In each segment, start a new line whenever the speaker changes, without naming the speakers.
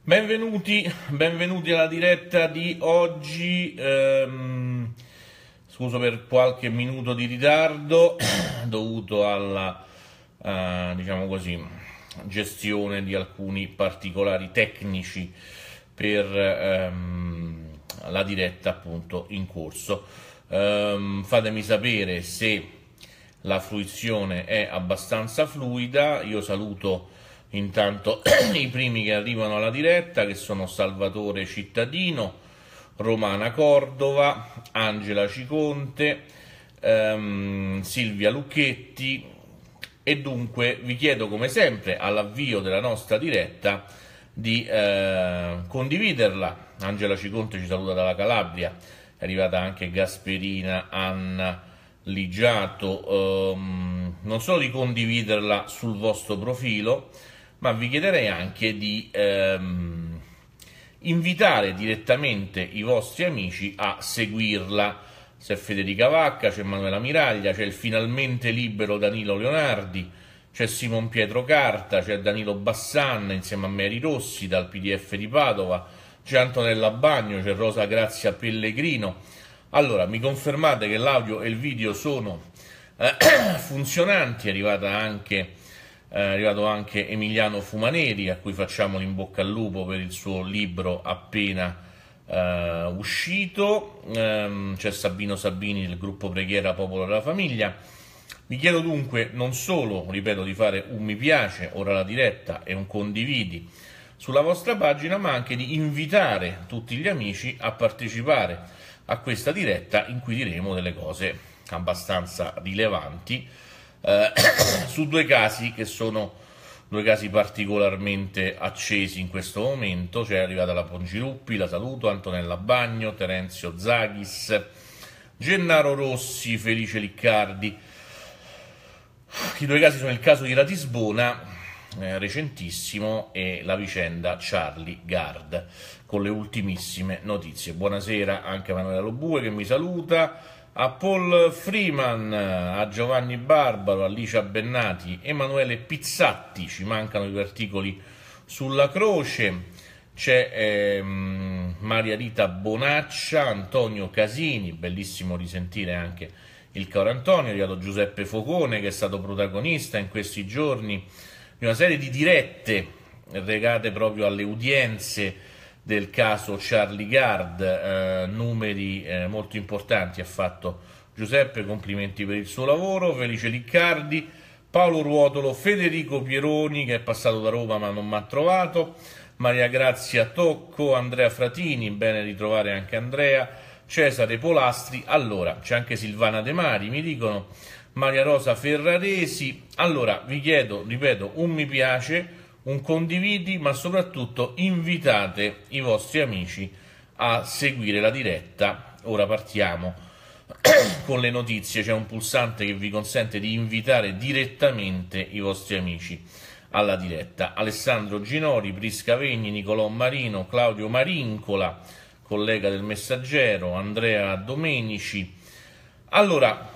Benvenuti alla diretta di oggi. Scuso per qualche minuto di ritardo dovuto alla, diciamo così, gestione di alcuni particolari tecnici per la diretta appunto in corso. Fatemi sapere se la fruizione è abbastanza fluida. Io saluto intanto i primi che arrivano alla diretta, che sono Salvatore Cittadino, Romana Cordova, Angela Ciconte, Silvia Lucchetti, e dunque vi chiedo come sempre all'avvio della nostra diretta di condividerla. Angela Ciconte ci saluta dalla Calabria, è arrivata anche Gasperina, Anna Ligiato, non solo di condividerla sul vostro profilo, ma vi chiederei anche di invitare direttamente i vostri amici a seguirla. C'è Federica Vacca, c'è Manuela Miraglia, c'è il finalmente libero Danilo Leonardi, c'è Simon Pietro Carta, c'è Danilo Bassan insieme a Mary Rossi dal PDF di Padova, c'è Antonella Bagno, c'è Rosa Grazia Pellegrino. Allora, mi confermate che l'audio e il video sono funzionanti? È arrivato anche Emiliano Fumaneri, a cui facciamo l'in bocca al lupo per il suo libro appena uscito. C'è Sabino Sabini del gruppo Preghiera Popolo della Famiglia. Vi chiedo dunque non solo, ripeto, di fare un mi piace ora alla diretta e un condividi sulla vostra pagina, ma anche di invitare tutti gli amici a partecipare a questa diretta in cui diremo delle cose abbastanza rilevanti su due casi che sono due casi particolarmente accesi in questo momento. C'è arrivata la Pongiluppi, la saluto, Antonella Bagno, Terenzio Zaghis, Gennaro Rossi, Felice Liccardi. I due casi sono il caso di Ratisbona, recentissimo, e la vicenda Charlie Gard, con le ultimissime notizie. Buonasera anche a Manuela Lobue che mi saluta, a Paul Freeman, a Giovanni Barbaro, a Licia Bennati, Emanuele Pizzatti. Ci mancano i due articoli sulla croce. C'è Maria Rita Bonaccia, Antonio Casini, bellissimo risentire anche il caro Antonio. È arrivato Giuseppe Focone, che è stato protagonista in questi giorni di una serie di dirette legate proprio alle udienze del caso Charlie Gard. Numeri molto importanti ha fatto Giuseppe, complimenti per il suo lavoro. Felice Liccardi, Paolo Ruotolo, Federico Pieroni, che è passato da Roma ma non mi ha trovato, Maria Grazia Tocco, Andrea Fratini, bene ritrovare anche Andrea, Cesare Polastri. Allora, c'è anche Silvana De Mari, mi dicono, Maria Rosa Ferraresi. Allora, vi chiedo, ripeto, un mi piace, un condividi, ma soprattutto invitate i vostri amici a seguire la diretta. Ora partiamo con le notizie. C'è un pulsante che vi consente di invitare direttamente i vostri amici alla diretta. Alessandro Ginori, Prisca Vegni, Nicolò Marino, Claudio Marincola, collega del Messaggero, Andrea Domenici. Allora,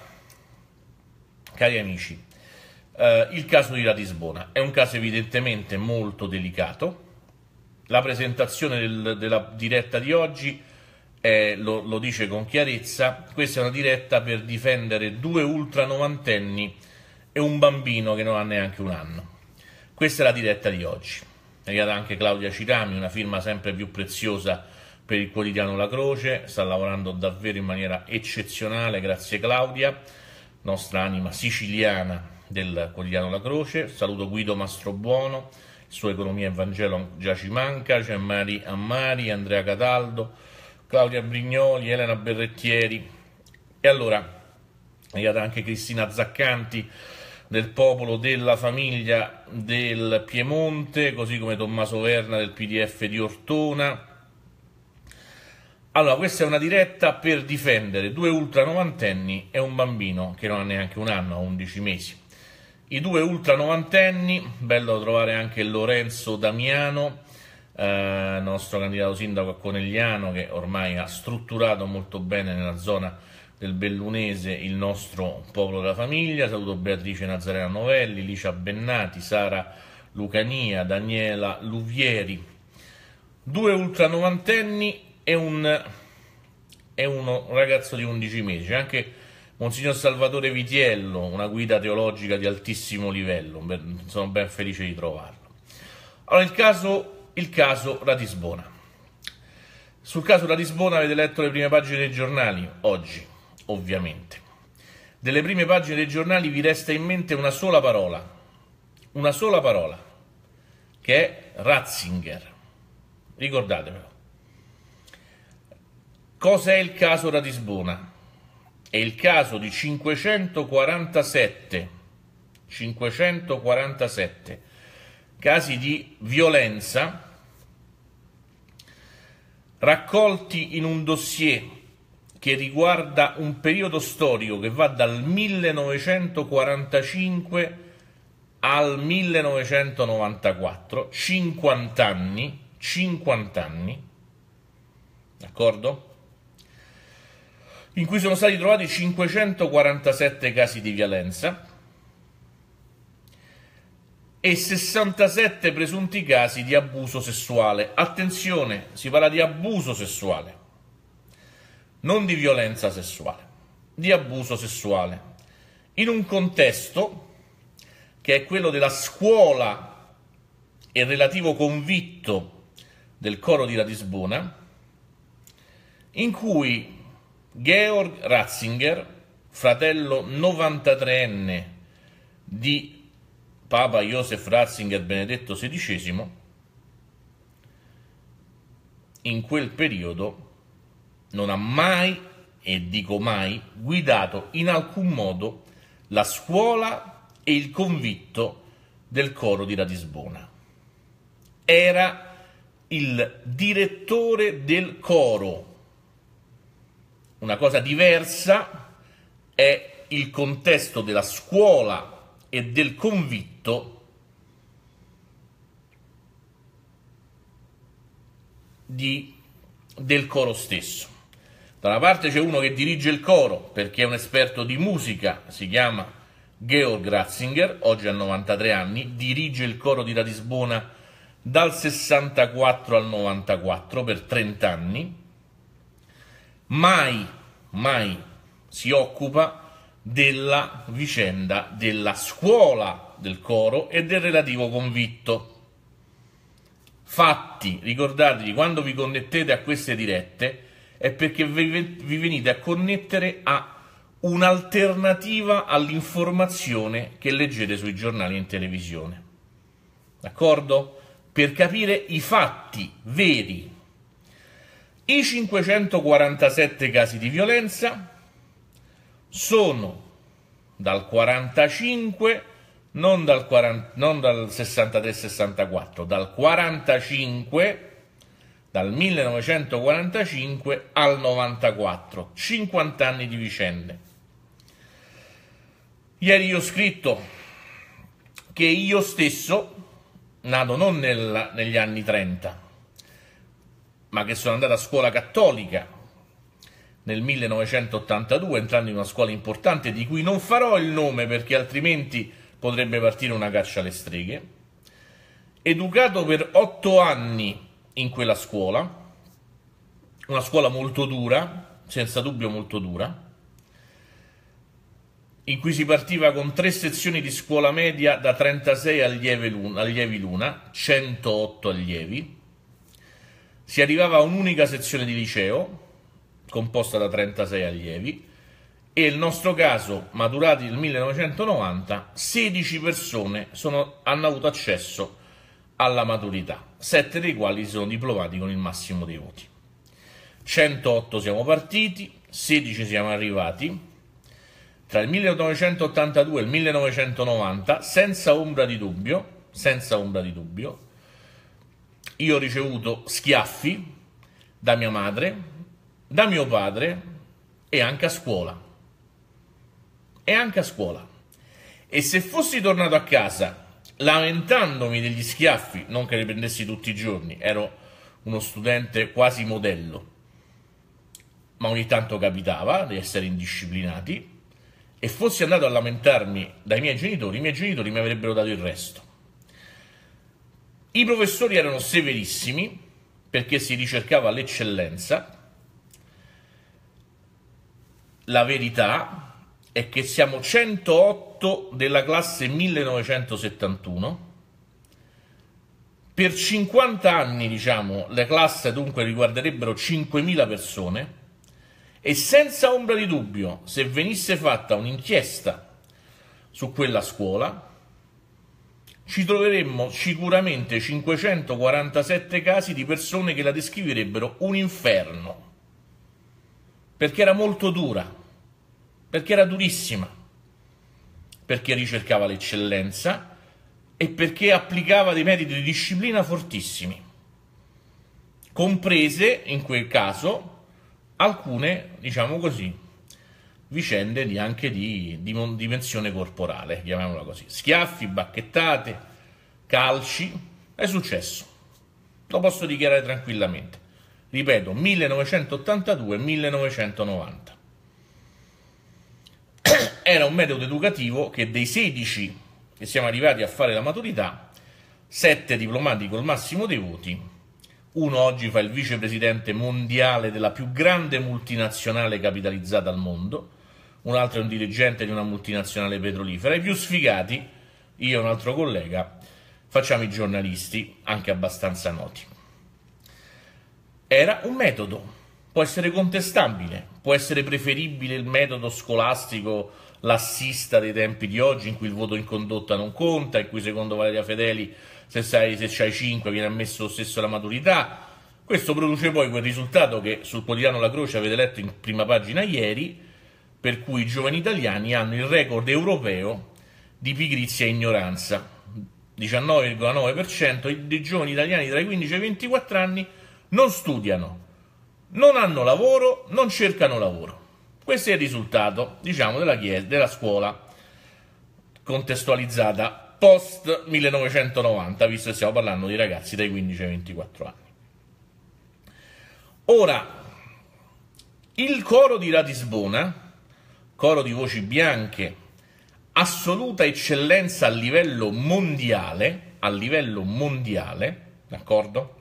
cari amici, il caso di Ratisbona è un caso evidentemente molto delicato. La presentazione della diretta di oggi lo dice con chiarezza. Questa è una diretta per difendere due ultranovantenni e un bambino che non ha neanche un anno. Questa è la diretta di oggi. È arrivata anche Claudia Cirami, una firma sempre più preziosa per il quotidiano La Croce. Sta lavorando davvero in maniera eccezionale, grazie Claudia, nostra anima siciliana del quotidiano La Croce. Saluto Guido Mastrobuono, il suo Economia e Vangelo già ci manca. C'è Mari Ammari, Andrea Cataldo, Claudia Brignoli, Elena Berrettieri. E allora è arrivata anche Cristina Zaccanti del Popolo della Famiglia del Piemonte, così come Tommaso Verna del PDF di Ortona. Allora, questa è una diretta per difendere due ultranovantenni e un bambino che non ha neanche un anno, ha 11 mesi. I due ultranovantenni, bello trovare anche Lorenzo Damiano, nostro candidato sindaco a Conegliano, che ormai ha strutturato molto bene nella zona del Bellunese il nostro Popolo della Famiglia. Saluto Beatrice Nazarena Novelli, Licia Bennati, Sara Lucania, Daniela Luvieri. 2 ultranovantenni e uno ragazzo di 11 mesi. C'è anche Monsignor Salvatore Vitiello, una guida teologica di altissimo livello, sono ben felice di trovarlo. Allora, il caso Ratisbona. Sul caso Ratisbona avete letto le prime pagine dei giornali, oggi, ovviamente. Delle prime pagine dei giornali vi resta in mente una sola parola, che è Ratzinger. Ricordatevelo. Cos'è il caso Ratisbona? È il caso di 547 casi di violenza raccolti in un dossier che riguarda un periodo storico che va dal 1945 al 1994, 50 anni, d'accordo? In cui sono stati trovati 547 casi di violenza e 67 presunti casi di abuso sessuale. Attenzione, si parla di abuso sessuale, non di violenza sessuale, di abuso sessuale, in un contesto che è quello della scuola e relativo convitto del coro di Ratisbona, in cui Georg Ratzinger, fratello 93enne di Papa Joseph Ratzinger Benedetto XVI, in quel periodo non ha mai, e dico mai, guidato in alcun modo la scuola e il convitto del coro di Ratisbona. Era il direttore del coro. Una cosa diversa è il contesto della scuola e del convitto del coro stesso. Da una parte c'è uno che dirige il coro perché è un esperto di musica, si chiama Georg Ratzinger, oggi ha 93 anni, dirige il coro di Ratisbona dal 64 al 94 per 30 anni. Mai si occupa della vicenda della scuola del coro e del relativo convitto. Fatti, ricordatevi, quando vi connettete a queste dirette è perché vi venite a connettere a un'alternativa all'informazione che leggete sui giornali e in televisione. D'accordo? Per capire i fatti veri. I 547 casi di violenza sono dal 45, non dal 63-64, dal 45, dal 1945 al 94, 50 anni di vicende. Ieri io ho scritto che io stesso, nato non negli anni 30, ma che sono andato a scuola cattolica nel 1982, entrando in una scuola importante di cui non farò il nome perché altrimenti potrebbe partire una caccia alle streghe, educato per 8 anni in quella scuola, una scuola molto dura, senza dubbio molto dura, in cui si partiva con 3 sezioni di scuola media da 36 allievi l'una, 108 allievi. Si arrivava a un'unica sezione di liceo, composta da 36 allievi, e nel nostro caso, maturati nel 1990, 16 persone hanno avuto accesso alla maturità, 7 dei quali si sono diplomati con il massimo dei voti. 108 siamo partiti, 16 siamo arrivati, tra il 1982 e il 1990, senza ombra di dubbio, io ho ricevuto schiaffi da mia madre, da mio padre e anche a scuola. E se fossi tornato a casa lamentandomi degli schiaffi, non che li prendessi tutti i giorni, ero uno studente quasi modello, ma ogni tanto capitava di essere indisciplinati, e fossi andato a lamentarmi dai miei genitori, i miei genitori mi avrebbero dato il resto. I professori erano severissimi, perché si ricercava l'eccellenza. La verità è che siamo 108 della classe 1971. Per 50 anni, diciamo, le classi dunque riguarderebbero 5.000 persone e senza ombra di dubbio, se venisse fatta un'inchiesta su quella scuola, ci troveremmo sicuramente 547 casi di persone che la descriverebbero un inferno, perché era molto dura, perché era durissima, perché ricercava l'eccellenza e perché applicava dei metodi di disciplina fortissimi, comprese in quel caso alcune, diciamo così, vicende anche di dimensione corporale, chiamiamola così, schiaffi, bacchettate, calci, è successo, lo posso dichiarare tranquillamente, ripeto, 1982-1990. Era un metodo educativo che dei 16 che siamo arrivati a fare la maturità, 7 diplomati col massimo dei voti, uno oggi fa il vicepresidente mondiale della più grande multinazionale capitalizzata al mondo, un altro è un dirigente di una multinazionale petrolifera, i più sfigati, io e un altro collega, facciamo i giornalisti, anche abbastanza noti. Era un metodo, può essere contestabile, può essere preferibile il metodo scolastico lassista dei tempi di oggi, in cui il voto in condotta non conta, in cui secondo Valeria Fedeli se c'hai 5 viene ammesso lo stesso la maturità. Questo produce poi quel risultato che sul quotidiano La Croce avete letto in prima pagina ieri, per cui i giovani italiani hanno il record europeo di pigrizia e ignoranza. 19,9% dei giovani italiani tra i 15 e i 24 anni non studiano, non hanno lavoro, non cercano lavoro. Questo è il risultato, diciamo, della scuola contestualizzata post 1990, visto che stiamo parlando di ragazzi dai 15 ai 24 anni. Ora, il coro di Ratisbona, coro di voci bianche, assoluta eccellenza a livello mondiale, d'accordo?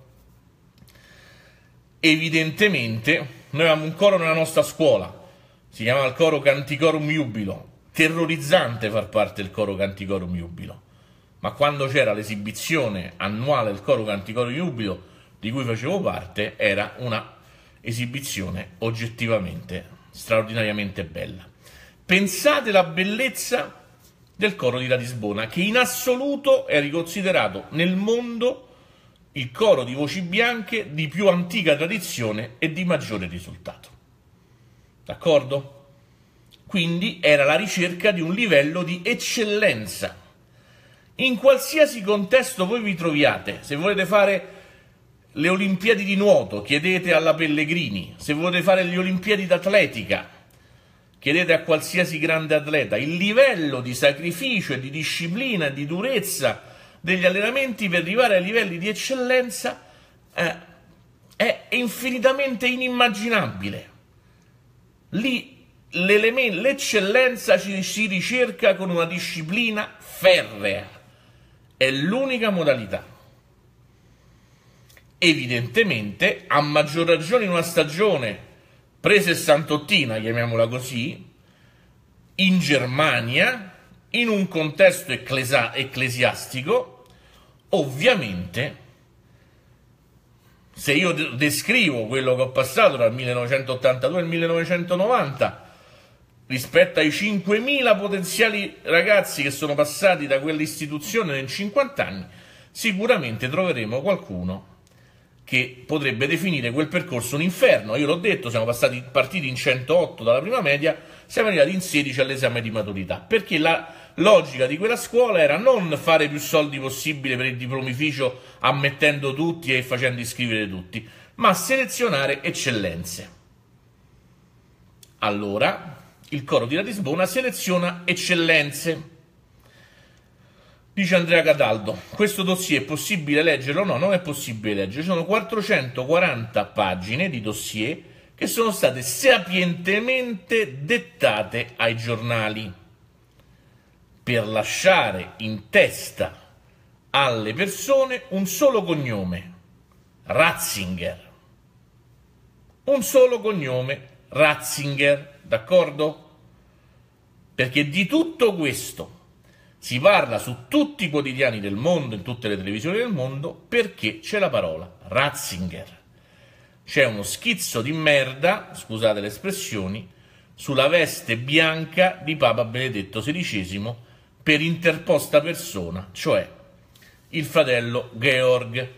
Evidentemente, noi avevamo un coro nella nostra scuola, si chiamava il coro Canticorum Jubilo, terrorizzante far parte del coro Canticorum Jubilo, ma quando c'era l'esibizione annuale del coro Canticorum Jubilo, di cui facevo parte, era una esibizione oggettivamente straordinariamente bella. Pensate la bellezza del coro di Ratisbona, che in assoluto è riconsiderato nel mondo il coro di voci bianche di più antica tradizione e di maggiore risultato. D'accordo? Quindi era la ricerca di un livello di eccellenza. In qualsiasi contesto voi vi troviate, se volete fare le Olimpiadi di nuoto, chiedete alla Pellegrini, se volete fare le Olimpiadi d'atletica, chiedete a qualsiasi grande atleta, il livello di sacrificio e di disciplina e di durezza degli allenamenti per arrivare ai livelli di eccellenza è infinitamente inimmaginabile. Lì l'eccellenza si ricerca con una disciplina ferrea, è l'unica modalità. Evidentemente, a maggior ragione in una stagione pre-sessantottina, chiamiamola così, in Germania, in un contesto ecclesiastico, ovviamente, se io descrivo quello che ho passato dal 1982 al 1990, rispetto ai 5.000 potenziali ragazzi che sono passati da quell'istituzione in 50 anni, sicuramente troveremo qualcuno che potrebbe definire quel percorso un inferno. Io l'ho detto, siamo partiti in 108 dalla prima media, siamo arrivati in 16 all'esame di maturità, perché la logica di quella scuola era non fare più soldi possibile per il diplomificio ammettendo tutti e facendo iscrivere tutti, ma selezionare eccellenze. Allora, il coro di Ratisbona seleziona eccellenze. Dice Andrea Cataldo, questo dossier è possibile leggerlo? No, non è possibile leggerlo. Ci sono 440 pagine di dossier che sono state sapientemente dettate ai giornali per lasciare in testa alle persone un solo cognome, Ratzinger. Un solo cognome, Ratzinger, d'accordo? Perché di tutto questo si parla su tutti i quotidiani del mondo, in tutte le televisioni del mondo, perché c'è la parola Ratzinger. C'è uno schizzo di merda, scusate le espressioni, sulla veste bianca di Papa Benedetto XVI per interposta persona, cioè il fratello Georg,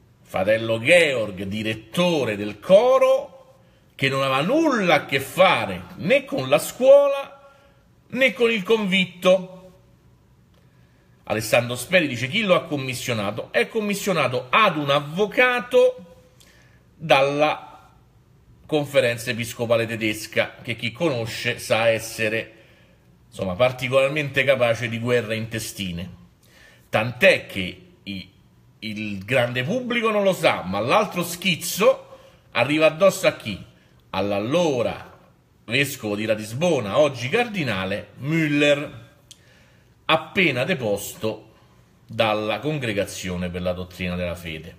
direttore del coro, che non aveva nulla a che fare né con la scuola né con il convitto. Alessandro Speri dice: chi lo ha commissionato? È commissionato ad un avvocato dalla Conferenza Episcopale Tedesca, che chi conosce sa essere, insomma, particolarmente capace di guerre intestine. Tant'è che il grande pubblico non lo sa, ma l'altro schizzo arriva addosso a chi? All'allora vescovo di Ratisbona, oggi cardinale, Müller, appena deposto dalla Congregazione per la Dottrina della Fede.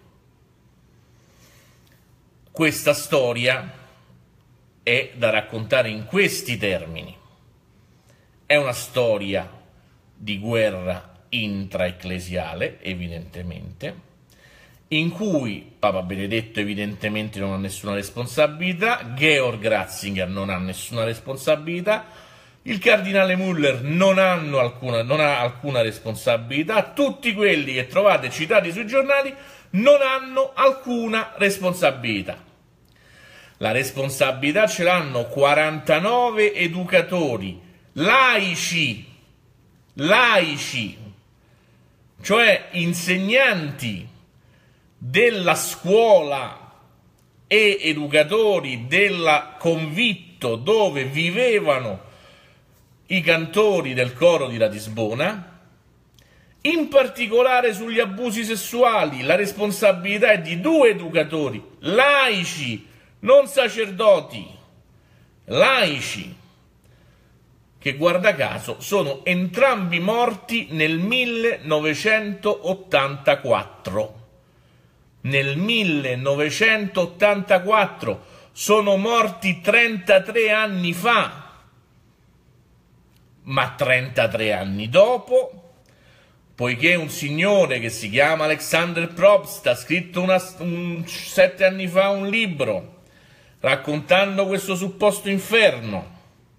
Questa storia è da raccontare in questi termini. È una storia di guerra intraecclesiale, evidentemente, in cui Papa Benedetto evidentemente non ha nessuna responsabilità, Georg Ratzinger non ha nessuna responsabilità, il cardinale Müller non ha alcuna responsabilità, tutti quelli che trovate citati sui giornali non hanno alcuna responsabilità. La responsabilità ce l'hanno 49 educatori laici, cioè insegnanti della scuola e educatori del convitto dove vivevano i cantori del coro di Ratisbona. In particolare sugli abusi sessuali la responsabilità è di 2 educatori laici, non sacerdoti, laici, che guarda caso sono entrambi morti nel 1984. Nel 1984 sono morti 33 anni fa, ma 33 anni dopo, poiché un signore che si chiama Alexander Probst ha scritto 7 anni fa un libro raccontando questo supposto inferno,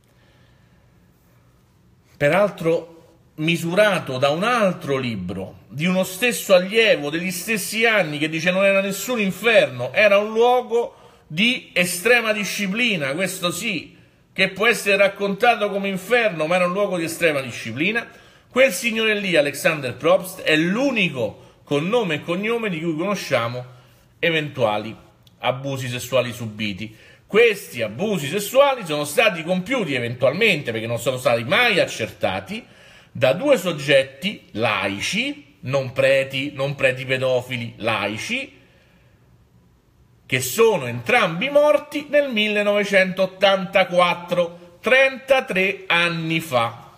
peraltro misurato da un altro libro di uno stesso allievo degli stessi anni, che dice non era nessun inferno, era un luogo di estrema disciplina, questo sì, che può essere raccontato come inferno, ma era un luogo di estrema disciplina. Quel signore lì, Alexander Probst, è l'unico con nome e cognome di cui conosciamo eventuali abusi sessuali subiti. Questi abusi sessuali sono stati compiuti eventualmente, perché non sono stati mai accertati, da 2 soggetti laici, non preti pedofili, laici, che sono entrambi morti nel 1984, 33 anni fa.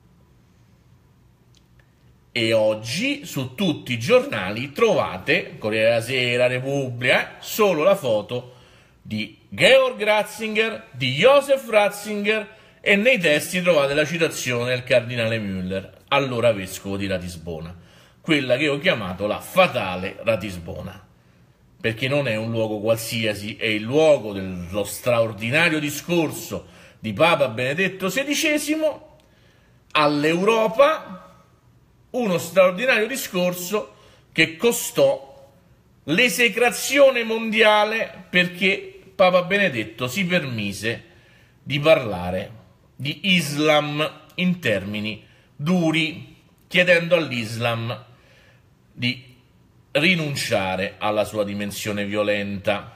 E oggi su tutti i giornali trovate, Corriere della Sera, Repubblica, solo la foto di Georg Ratzinger, di Josef Ratzinger, e nei testi trovate la citazione del cardinale Müller, allora vescovo di Ratisbona, quella che ho chiamato la fatale Ratisbona, perché non è un luogo qualsiasi, è il luogo dello straordinario discorso di Papa Benedetto XVI all'Europa, uno straordinario discorso che costò l'esecrazione mondiale, perché Papa Benedetto si permise di parlare di Islam in termini duri, chiedendo all'Islam di rinunciare alla sua dimensione violenta,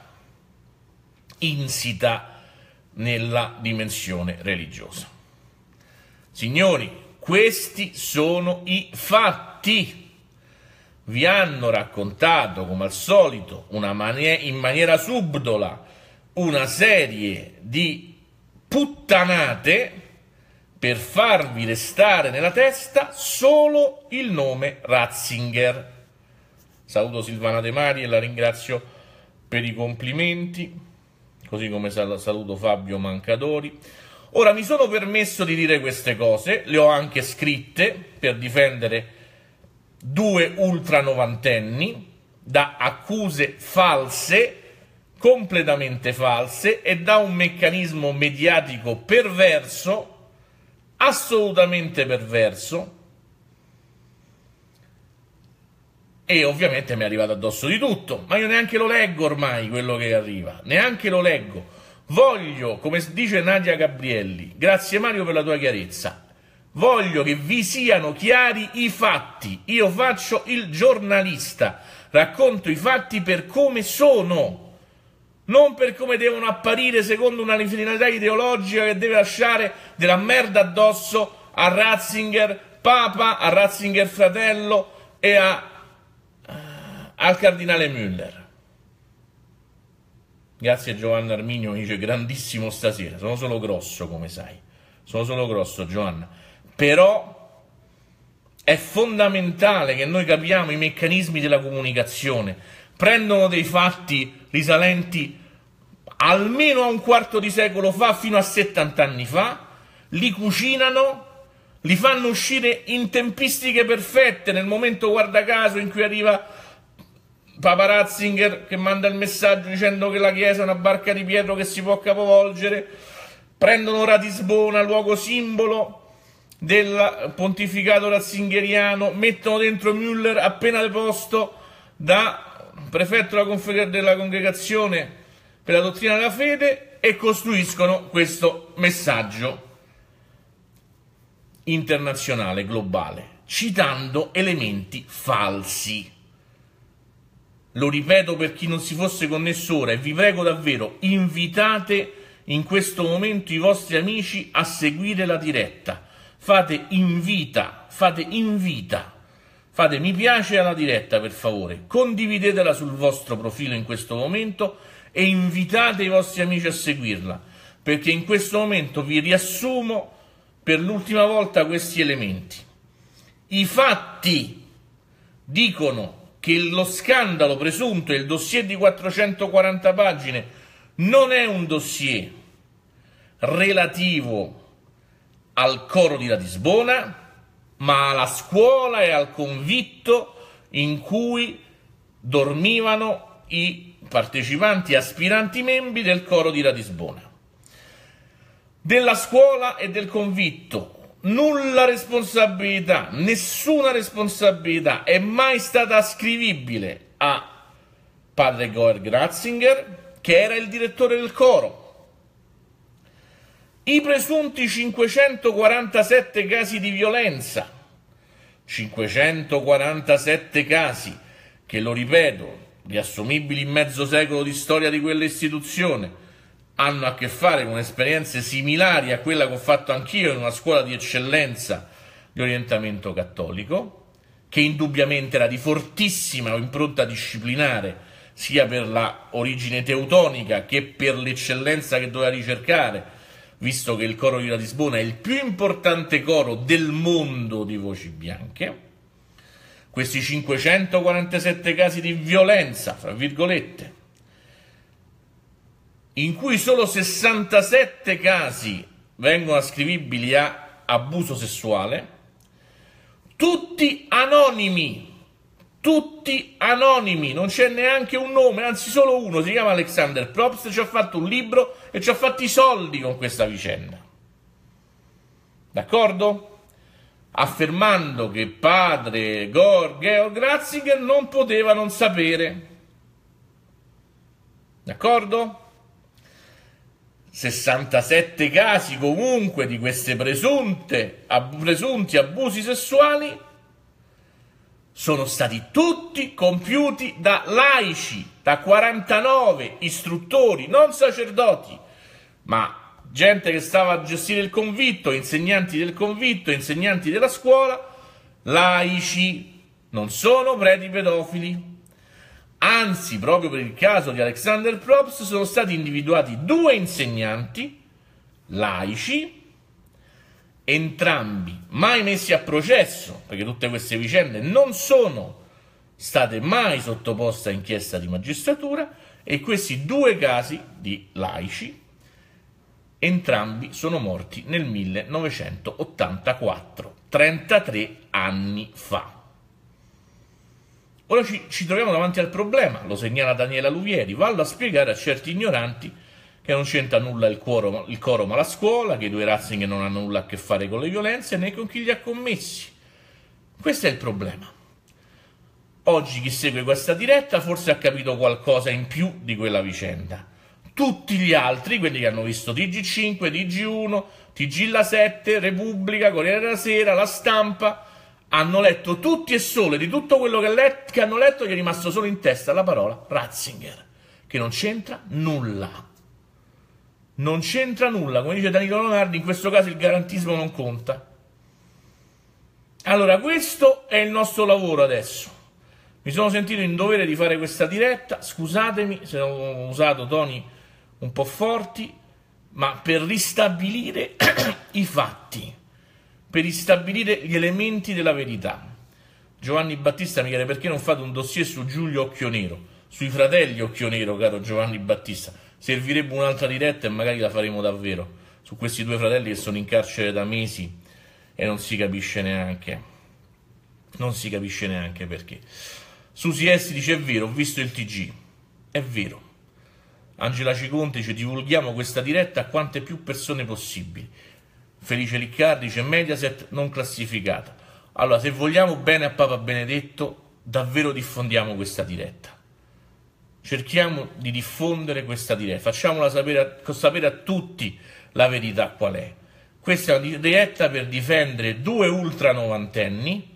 insita nella dimensione religiosa. Signori, questi sono i fatti. Vi hanno raccontato, come al solito, in maniera subdola, una serie di puttanate per farvi restare nella testa solo il nome Ratzinger. Saluto Silvana De Mari e la ringrazio per i complimenti, così come saluto Fabio Mancadori. Ora mi sono permesso di dire queste cose, le ho anche scritte per difendere due ultranovantenni da accuse false, completamente false, e da un meccanismo mediatico perverso, assolutamente perverso, e ovviamente mi è arrivato addosso di tutto, ma io neanche lo leggo ormai quello che arriva, neanche lo leggo. Voglio, come dice Nadia Gabrielli, grazie Mario per la tua chiarezza, voglio che vi siano chiari i fatti. Io faccio il giornalista, racconto i fatti per come sono, non per come devono apparire secondo una finalità ideologica che deve lasciare della merda addosso a Ratzinger Papa, a Ratzinger fratello e al cardinale Müller. Grazie Giovanna Arminio, mi dice grandissimo stasera, sono solo grosso come sai, sono solo grosso Giovanna, però è fondamentale che noi capiamo i meccanismi della comunicazione. Prendono dei fatti risalenti almeno a un quarto di secolo fa fino a 70 anni fa, li cucinano, li fanno uscire in tempistiche perfette nel momento guarda caso in cui arriva Papa Ratzinger che manda il messaggio dicendo che la Chiesa è una barca di Pietro che si può capovolgere, prendono Ratisbona, luogo simbolo del pontificato ratzingeriano, mettono dentro Müller appena deposto da prefetto della congregazione per la dottrina della fede e costruiscono questo messaggio internazionale, globale, citando elementi falsi. Lo ripeto per chi non si fosse connesso ora e vi prego davvero, invitate in questo momento i vostri amici a seguire la diretta. Fate invita, fate mi piace alla diretta per favore, condividetela sul vostro profilo in questo momento e invitate i vostri amici a seguirla, perché in questo momento vi riassumo per l'ultima volta questi elementi. I fatti dicono che lo scandalo presunto e il dossier di 440 pagine non è un dossier relativo al coro di Ratisbona, ma alla scuola e al convitto in cui dormivano i partecipanti e aspiranti membri del coro di Ratisbona. Della scuola e del convitto nulla responsabilità, nessuna responsabilità è mai stata ascrivibile a padre Georg Ratzinger, che era il direttore del coro. I presunti 547 casi di violenza, 547 casi che, lo ripeto, riassumibili in mezzo secolo di storia di quell'istituzione, hanno a che fare con esperienze similari a quella che ho fatto anch'io in una scuola di eccellenza di orientamento cattolico, che indubbiamente era di fortissima impronta disciplinare, sia per la origine teutonica che per l'eccellenza che doveva ricercare, visto che il coro di Ratisbona è il più importante coro del mondo di voci bianche. Questi 547 casi di violenza, fra virgolette, in cui solo 67 casi vengono ascrivibili a abuso sessuale, tutti anonimi, non c'è neanche un nome, anzi solo uno, si chiama Alexander Probst, ci ha fatto un libro e ci ha fatto i soldi con questa vicenda. D'accordo? Affermando che padre Georg Ratzinger non poteva non sapere. D'accordo? 67 casi comunque di queste presunti abusi sessuali sono stati tutti compiuti da laici, da 49 istruttori, non sacerdoti, ma gente che stava a gestire il convitto, insegnanti del convitto, insegnanti della scuola, laici, non sono preti pedofili. Anzi, proprio per il caso di Alexander Probst sono stati individuati 2 insegnanti laici, entrambi mai messi a processo, perché tutte queste vicende non sono state mai sottoposte a inchiesta di magistratura, e questi 2 casi di laici, entrambi sono morti nel 1984, 33 anni fa. Ora ci troviamo davanti al problema, lo segnala Daniela Luvieri: vallo a spiegare a certi ignoranti che non c'entra nulla il coro ma la scuola, che i 2 Ratzinger non hanno nulla a che fare con le violenze né con chi li ha commessi. Questo è il problema. Oggi chi segue questa diretta forse ha capito qualcosa in più di quella vicenda. Tutti gli altri, quelli che hanno visto TG5, TG1, TG La 7, Repubblica, Corriere della Sera, La Stampa, hanno letto tutti e solo, di tutto quello che hanno letto gli è rimasto solo in testa la parola Ratzinger, che non c'entra nulla. Non c'entra nulla, come dice Danilo Leonardi, in questo caso il garantismo non conta. Allora, questo è il nostro lavoro adesso. Mi sono sentito in dovere di fare questa diretta, scusatemi se ho usato toni un po' forti, ma per ristabilire i fatti, per ristabilire gli elementi della verità. Giovanni Battista mi chiede: perché non fate un dossier su Giulio Occhionero, sui fratelli Occhionero, caro Giovanni Battista? Servirebbe un'altra diretta e magari la faremo davvero, su questi 2 fratelli che sono in carcere da mesi e non si capisce neanche perché. Susi Essi dice: è vero, ho visto il TG. È vero. Angela Ciconte dice: divulghiamo questa diretta a quante più persone possibili. Felice Liccardi dice: Mediaset non classificata. Allora, se vogliamo bene a Papa Benedetto, davvero diffondiamo questa diretta. Cerchiamo di diffondere questa diretta, facciamola sapere a tutti la verità qual è. Questa è una diretta per difendere 2 ultranovantenni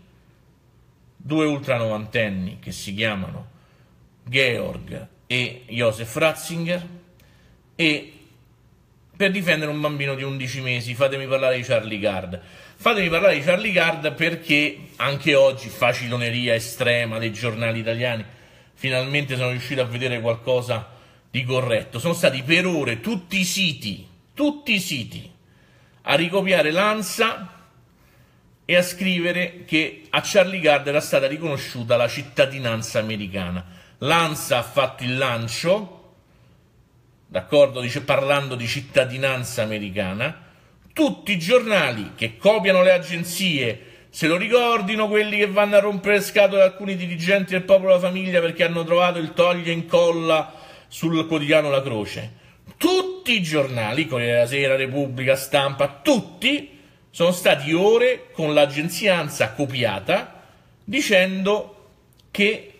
che si chiamano Georg e Josef Ratzinger, e per difendere un bambino di 11 mesi. Fatemi parlare di Charlie Gard. Fatemi parlare di Charlie Gard perché anche oggi, faciloneria estrema dei giornali italiani, finalmente sono riuscito a vedere qualcosa di corretto. Sono stati per ore tutti i siti a ricopiare l'ANSA e a scrivere che a Charlie Gard era stata riconosciuta la cittadinanza americana. L'ANSA ha fatto il lancio, d'accordo, parlando di cittadinanza americana. Tutti i giornali che copiano le agenzie se lo ricordino, quelli che vanno a rompere le scatole alcuni dirigenti del Popolo della Famiglia perché hanno trovato il toglia e incolla sul quotidiano La Croce. Tutti i giornali, Corriere della Sera, Repubblica, Stampa, tutti sono stati ore con l'agenzia ANSA copiata dicendo che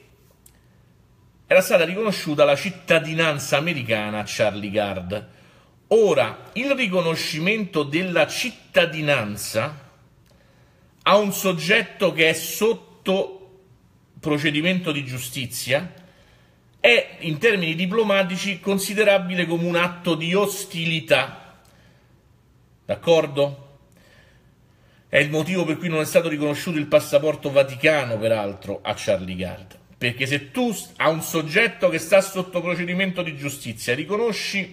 era stata riconosciuta la cittadinanza americana a Charlie Gard. Ora, il riconoscimento della cittadinanza a un soggetto che è sotto procedimento di giustizia è, in termini diplomatici, considerabile come un atto di ostilità. D'accordo? È il motivo per cui non è stato riconosciuto il passaporto vaticano, peraltro, a Charlie Gard. Perché se tu a un soggetto che sta sotto procedimento di giustizia riconosci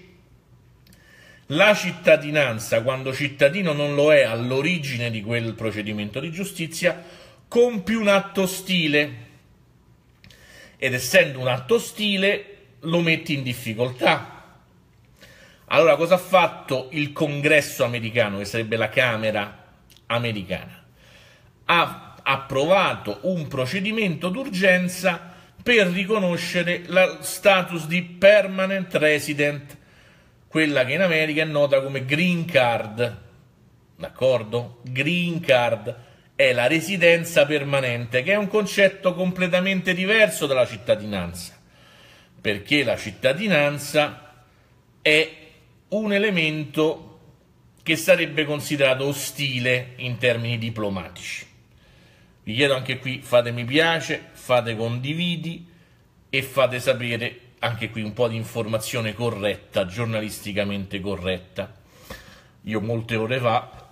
la cittadinanza quando cittadino non lo è all'origine di quel procedimento di giustizia, compi un atto ostile, ed essendo un atto ostile lo metti in difficoltà. Allora, cosa ha fatto il Congresso americano, che sarebbe la Camera americana? Ha approvato un procedimento d'urgenza per riconoscere lo status di permanent resident, quella che in America è nota come green card, d'accordo? Green card è la residenza permanente, che è un concetto completamente diverso dalla cittadinanza, perché la cittadinanza è un elemento che sarebbe considerato ostile in termini diplomatici. Vi chiedo anche qui: fate mi piace, fate condividi e fate sapere anche qui un po' di informazione corretta, giornalisticamente corretta. Io molte ore fa,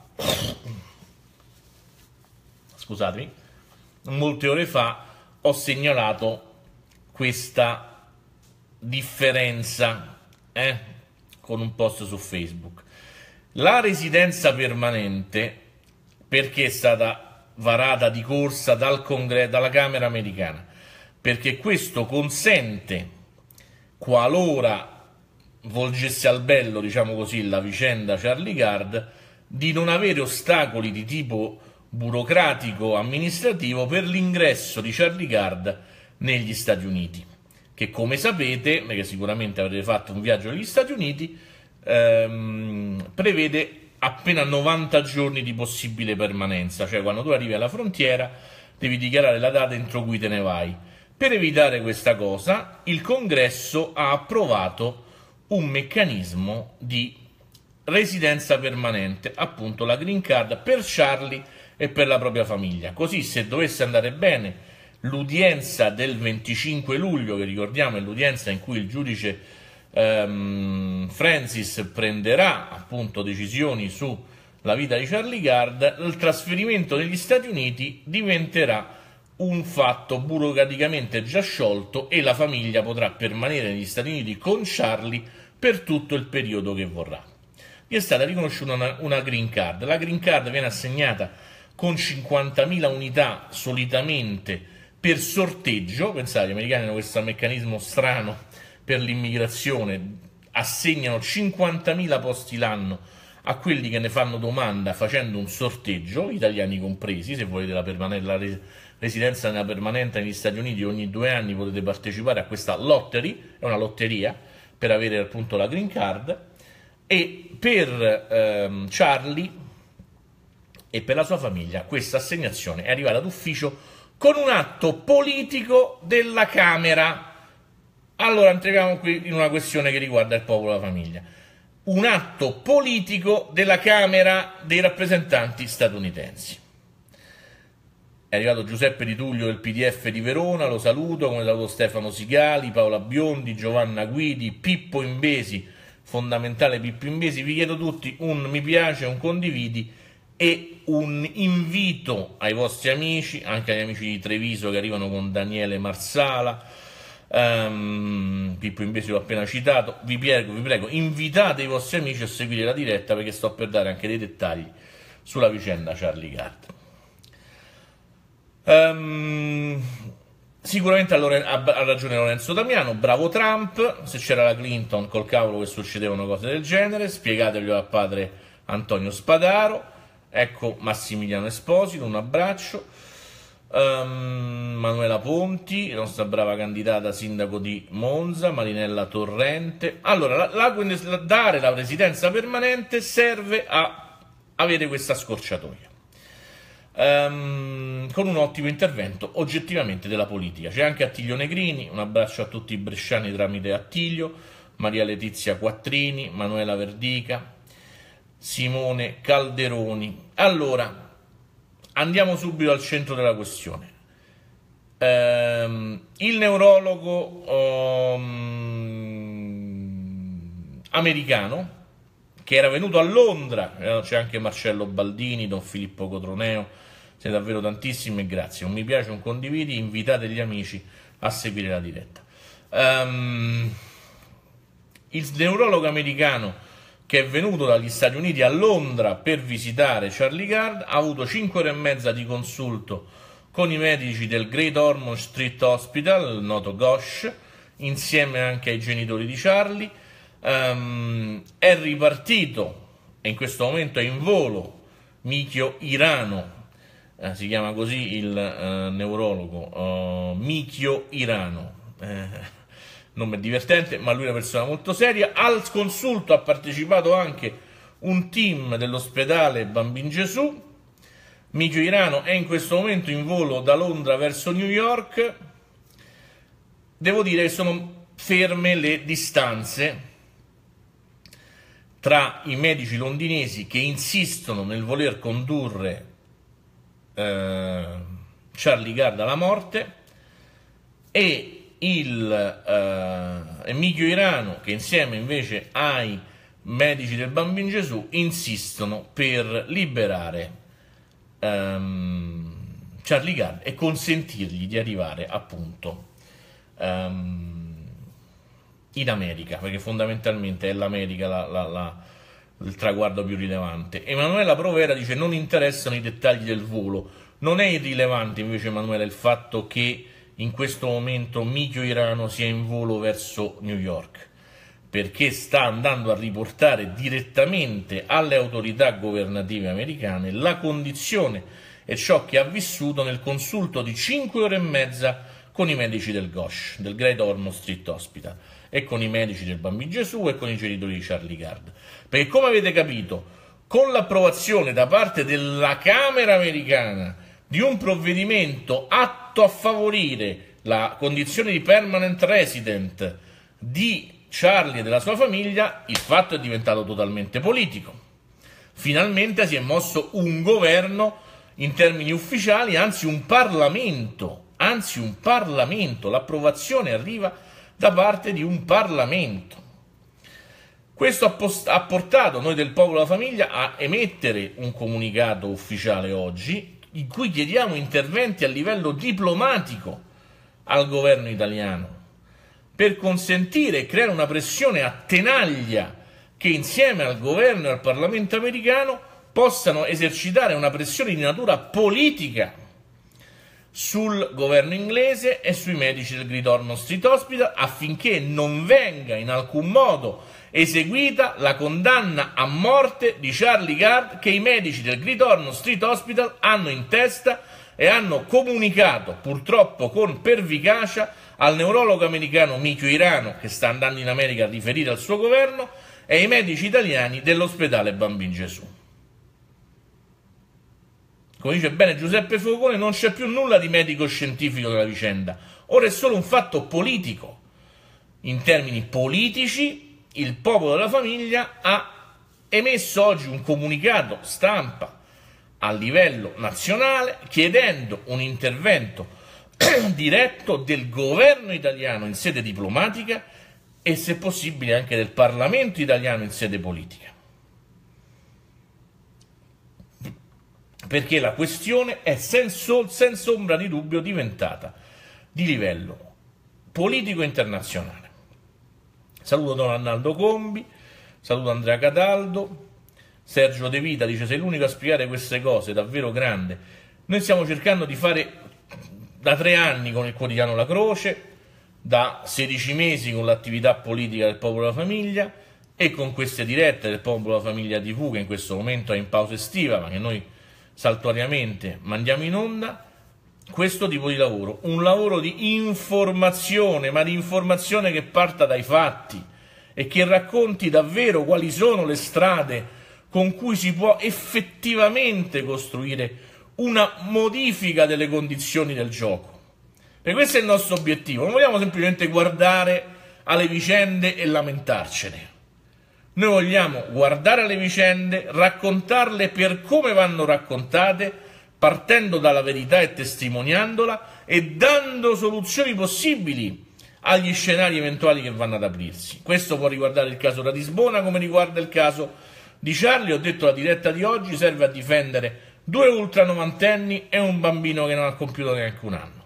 scusatemi, molte ore fa ho segnalato questa differenza con un post su Facebook. La residenza permanente, perché è stata varata di corsa dalla Camera americana? perché questo consente, qualora volgesse al bello, diciamo così, la vicenda Charlie Gard, di non avere ostacoli di tipo burocratico-amministrativo per l'ingresso di Charlie Gard negli Stati Uniti, che come sapete, perché sicuramente avrete fatto un viaggio negli Stati Uniti, prevede appena 90 giorni di possibile permanenza, cioè quando tu arrivi alla frontiera devi dichiarare la data entro cui te ne vai. Per evitare questa cosa, il Congresso ha approvato un meccanismo di residenza permanente, appunto la Green Card per Charlie e per la propria famiglia. Così, se dovesse andare bene, l'udienza del 25 luglio, che ricordiamo è l'udienza in cui il giudice Francis prenderà appunto decisioni sulla vita di Charlie Gard, il trasferimento negli Stati Uniti diventerà un fatto burocraticamente già sciolto e la famiglia potrà permanere negli Stati Uniti con Charlie per tutto il periodo che vorrà. Gli è stata riconosciuta una Green Card. La Green Card viene assegnata con 50.000 unità solitamente per sorteggio. Pensate, gli americani hanno questo meccanismo strano per l'immigrazione, assegnano 50.000 posti l'anno a quelli che ne fanno domanda facendo un sorteggio, italiani compresi. Se volete la residenza nella permanente negli Stati Uniti ogni 2 anni potete partecipare a questa lottery, è una lotteria per avere appunto la Green Card. E per Charlie e per la sua famiglia questa assegnazione è arrivata d'ufficio con un atto politico della Camera. Allora entriamo qui in una questione che riguarda il popolo e la famiglia. Un atto politico della Camera dei rappresentanti statunitensi. È arrivato Giuseppe Di Tullio del PDF di Verona, lo saluto, come saluto Stefano Sigali, Paola Biondi, Giovanna Guidi, Pippo Imbesi, fondamentale Pippo Imbesi. Vi chiedo tutti un mi piace, un condividi e un invito ai vostri amici, anche agli amici di Treviso che arrivano con Daniele Marsala. Pippo Imbesi l'ho appena citato. Vi prego, invitate i vostri amici a seguire la diretta, perché sto per dare anche dei dettagli sulla vicenda Charlie Gard. Sicuramente allora ha ragione Lorenzo Damiano, bravo Trump. Se c'era la Clinton, col cavolo che succedevano cose del genere. Spiegateglielo al padre Antonio Spadaro. Ecco Massimiliano Esposito, un abbraccio. Manuela Ponti, la nostra brava candidata sindaco di Monza, Marinella Torrente. Allora, dare la residenza permanente serve a avere questa scorciatoia, con un ottimo intervento oggettivamente della politica. C'è anche Attilio Negrini, un abbraccio a tutti i bresciani tramite Attilio, Maria Letizia Quattrini, Manuela Verdica, Simone Calderoni. Allora, andiamo subito al centro della questione. Il neurologo americano che era venuto a Londra, c'è anche Marcello Baldini, Don Filippo Cotroneo, siete davvero tantissimi e grazie. Un mi piace, un condividi, invitate gli amici a seguire la diretta. Il neurologo americano che è venuto dagli Stati Uniti a Londra per visitare Charlie Gard ha avuto 5 ore e mezza di consulto con i medici del Great Ormond Street Hospital, il noto GOSH, insieme anche ai genitori di Charlie. È ripartito e in questo momento è in volo Michio Irano, si chiama così il neurologo, Michio Irano. Nome divertente, ma lui è una persona molto seria. Al consulto ha partecipato anche un team dell'ospedale Bambin Gesù. Michio Irano è in questo momento in volo da Londra verso New York. Devo dire che sono ferme le distanze tra i medici londinesi che insistono nel voler condurre Charlie Gard alla morte e Michio Irano, che insieme invece ai medici del Bambin Gesù insistono per liberare Charlie Gard e consentirgli di arrivare appunto in America, perché fondamentalmente è l'America il traguardo più rilevante. Emanuela Provera dice: non interessano i dettagli del volo. Non è irrilevante invece, Emanuela, il fatto che in questo momento Mikio Irano sia in volo verso New York, perché sta andando a riportare direttamente alle autorità governative americane la condizione e ciò che ha vissuto nel consulto di 5 ore e mezza con i medici del GOSH, del Great Ormond Street Hospital, e con i medici del Bambino Gesù e con i genitori di Charlie Gard. Perché, come avete capito, con l'approvazione da parte della Camera americana di un provvedimento atto a favorire la condizione di permanent resident di Charlie e della sua famiglia, il fatto è diventato totalmente politico. Finalmente si è mosso un governo in termini ufficiali, anzi un Parlamento, l'approvazione arriva da parte di un Parlamento. Questo ha portato noi del Popolo della Famiglia a emettere un comunicato ufficiale oggi, in cui chiediamo interventi a livello diplomatico al governo italiano, per consentire e creare una pressione a tenaglia che insieme al governo e al Parlamento americano possano esercitare una pressione di natura politica sul governo inglese e sui medici del Great Ormond Street Hospital, affinché non venga in alcun modo eseguita la condanna a morte di Charlie Gard che i medici del Great Ormond Street Hospital hanno in testa e hanno comunicato, purtroppo con pervicacia, al neurologo americano Mikio Irano, che sta andando in America a riferire al suo governo, e ai medici italiani dell'ospedale Bambino Gesù. Come dice bene Giuseppe Focone, non c'è più nulla di medico-scientifico nella vicenda, ora è solo un fatto politico. In termini politici, il Popolo della Famiglia ha emesso oggi un comunicato stampa a livello nazionale chiedendo un intervento diretto del governo italiano in sede diplomatica e, se possibile, anche del Parlamento italiano in sede politica. Perché la questione è senza ombra di dubbio diventata di livello politico internazionale. Saluto Don Arnaldo Combi, saluto Andrea Cataldo, Sergio De Vita dice: sei l'unico a spiegare queste cose, davvero grande. Noi stiamo cercando di fare da 3 anni con il quotidiano La Croce, da 16 mesi con l'attività politica del Popolo della Famiglia e con queste dirette del Popolo della Famiglia TV, che in questo momento è in pausa estiva, ma che noi saltuariamente mandiamo in onda, questo tipo di lavoro, un lavoro di informazione, ma di informazione che parta dai fatti e che racconti davvero quali sono le strade con cui si può effettivamente costruire una modifica delle condizioni del gioco. E questo è il nostro obiettivo, non vogliamo semplicemente guardare alle vicende e lamentarcene. Noi vogliamo guardare alle vicende, raccontarle per come vanno raccontate, partendo dalla verità e testimoniandola e dando soluzioni possibili agli scenari eventuali che vanno ad aprirsi. Questo può riguardare il caso Ratisbona come riguarda il caso di Charlie. Ho detto la diretta di oggi serve a difendere 2 ultranovantenni e un bambino che non ha compiuto neanche un anno.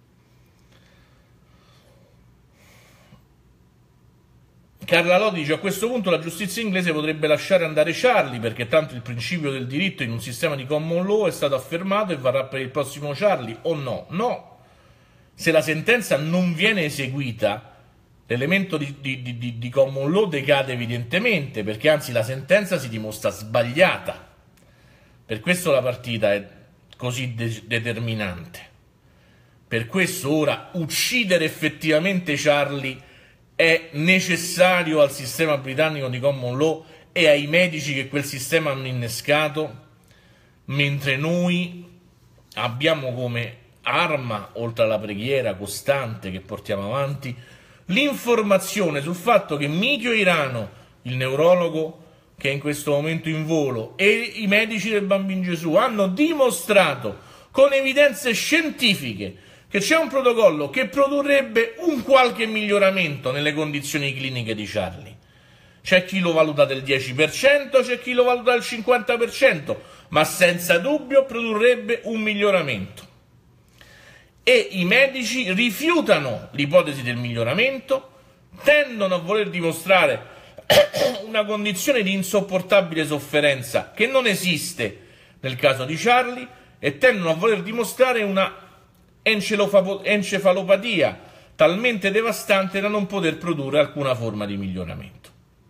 Carla Lodi dice: a questo punto la giustizia inglese potrebbe lasciare andare Charlie, perché tanto il principio del diritto in un sistema di common law è stato affermato e varrà per il prossimo Charlie, o no? No. Se la sentenza non viene eseguita, l'elemento di common law decade evidentemente, perché anzi la sentenza si dimostra sbagliata. Per questo la partita è così determinante. Per questo ora uccidere effettivamente Charlie è necessario al sistema britannico di common law e ai medici che quel sistema hanno innescato, mentre noi abbiamo come arma, oltre alla preghiera costante che portiamo avanti, l'informazione sul fatto che Mikio Irano, il neurologo che è in questo momento in volo, e i medici del Bambino Gesù hanno dimostrato con evidenze scientifiche che c'è un protocollo che produrrebbe un qualche miglioramento nelle condizioni cliniche di Charlie. C'è chi lo valuta del 10%, c'è chi lo valuta del 50%, ma senza dubbio produrrebbe un miglioramento. E i medici rifiutano l'ipotesi del miglioramento, tendono a voler dimostrare una condizione di insopportabile sofferenza che non esiste nel caso di Charlie e tendono a voler dimostrare una encefalopatia talmente devastante da non poter produrre alcuna forma di miglioramento.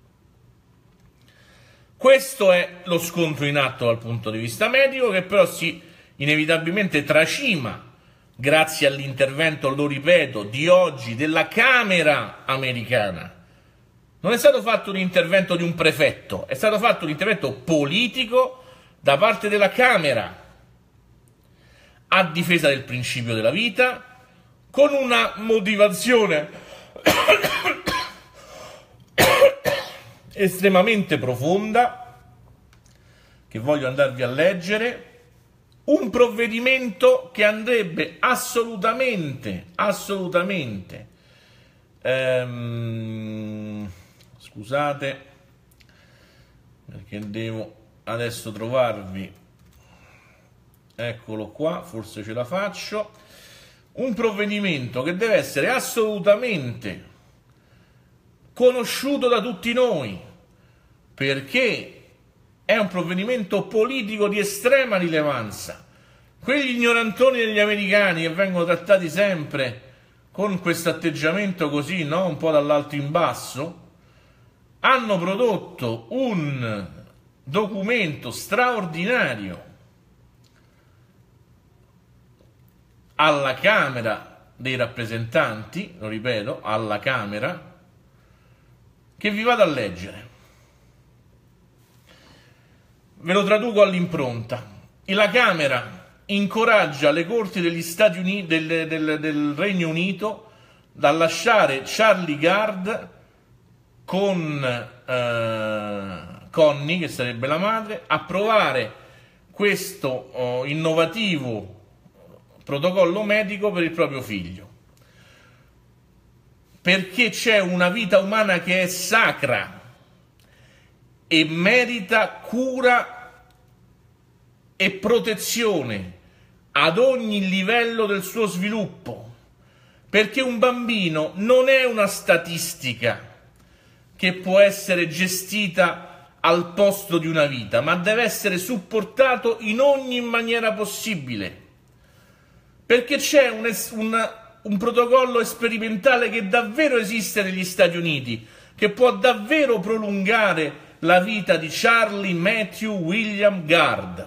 Questo è lo scontro in atto dal punto di vista medico, che però si inevitabilmente tracima grazie all'intervento, lo ripeto, di oggi della Camera americana. Non è stato fatto un intervento di un prefetto, è stato fatto un intervento politico da parte della Camera a difesa del principio della vita, con una motivazione estremamente profonda, che voglio andarvi a leggere, un provvedimento che andrebbe assolutamente, scusate, perché devo adesso trovarvi, eccolo qua, forse ce la faccio, un provvedimento che deve essere assolutamente conosciuto da tutti noi, perché è un provvedimento politico di estrema rilevanza. Quegli ignorantoni degli americani che vengono trattati sempre con questo atteggiamento così, no? Un po' dall'alto in basso, hanno prodotto un documento straordinario alla Camera dei rappresentanti, lo ripeto, alla Camera, che vi vado a leggere. Ve lo traduco all'impronta. La Camera incoraggia le corti degli Stati Uniti, del Regno Unito, da lasciare Charlie Gard con Connie, che sarebbe la madre, approvare questo innovativo protocollo medico per il proprio figlio. Perché c'è una vita umana che è sacra e merita cura e protezione ad ogni livello del suo sviluppo, perché un bambino non è una statistica che può essere gestita al posto di una vita, ma deve essere supportato in ogni maniera possibile, perché c'è un protocollo sperimentale che davvero esiste negli Stati Uniti, che può davvero prolungare la vita di Charlie Matthew William Gard,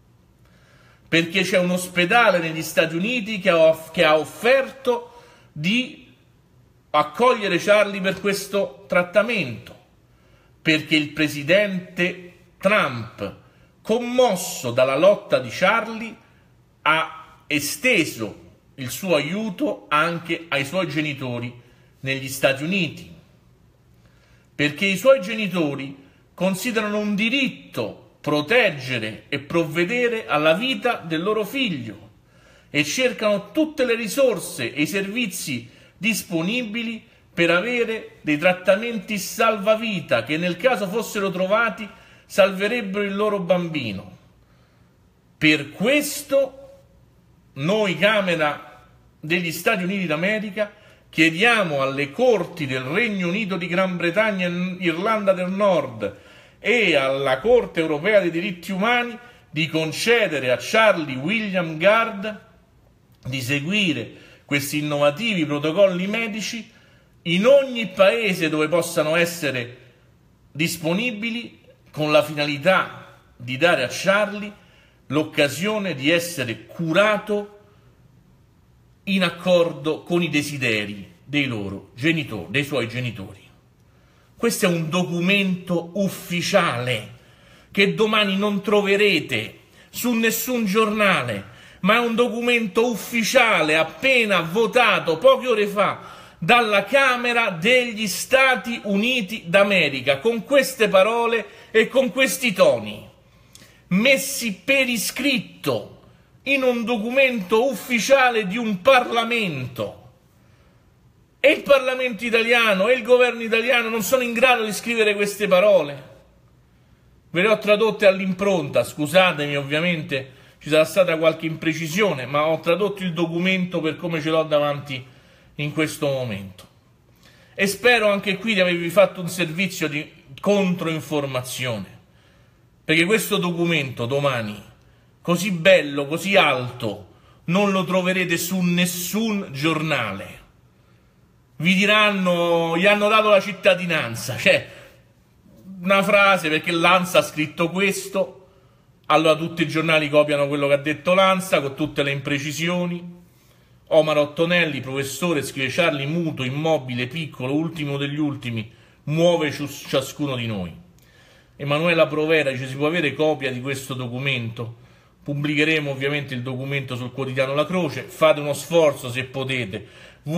perché c'è un ospedale negli Stati Uniti che ha offerto di accogliere Charlie per questo trattamento, perché il presidente Trump, commosso dalla lotta di Charlie, ha esteso il suo aiuto anche ai suoi genitori negli Stati Uniti, perché i suoi genitori considerano un diritto proteggere e provvedere alla vita del loro figlio e cercano tutte le risorse e i servizi disponibili per avere dei trattamenti salvavita che, nel caso fossero trovati, salverebbero il loro bambino. Per questo noi, Camera degli Stati Uniti d'America, chiediamo alle corti del Regno Unito di Gran Bretagna e Irlanda del Nord e alla Corte Europea dei Diritti Umani di concedere a Charlie William Gard di seguire questi innovativi protocolli medici in ogni paese dove possano essere disponibili, con la finalità di dare a Charlie l'occasione di essere curato in accordo con i desideri dei loro genitori, dei suoi genitori. Questo è un documento ufficiale che domani non troverete su nessun giornale, ma è un documento ufficiale appena votato poche ore fa dalla Camera degli Stati Uniti d'America, con queste parole e con questi toni, messi per iscritto in un documento ufficiale di un Parlamento. E il Parlamento italiano e il governo italiano non sono in grado di scrivere queste parole. Ve le ho tradotte all'impronta, scusatemi, ovviamente ci sarà stata qualche imprecisione, ma ho tradotto il documento per come ce l'ho davanti in questo momento. E spero anche qui di avervi fatto un servizio di controinformazione, perché questo documento domani, così bello, così alto, non lo troverete su nessun giornale. Vi diranno, gli hanno dato la cittadinanza, cioè una frase perché l'ANSA ha scritto questo, allora tutti i giornali copiano quello che ha detto l'ANSA con tutte le imprecisioni. Omar Ottonelli, professore, scrive: Charlie, muto, immobile, piccolo, ultimo degli ultimi, muove ciascuno di noi. Emanuela Provera dice: si può avere copia di questo documento? Pubblicheremo ovviamente il documento sul quotidiano La Croce, fate uno sforzo se potete,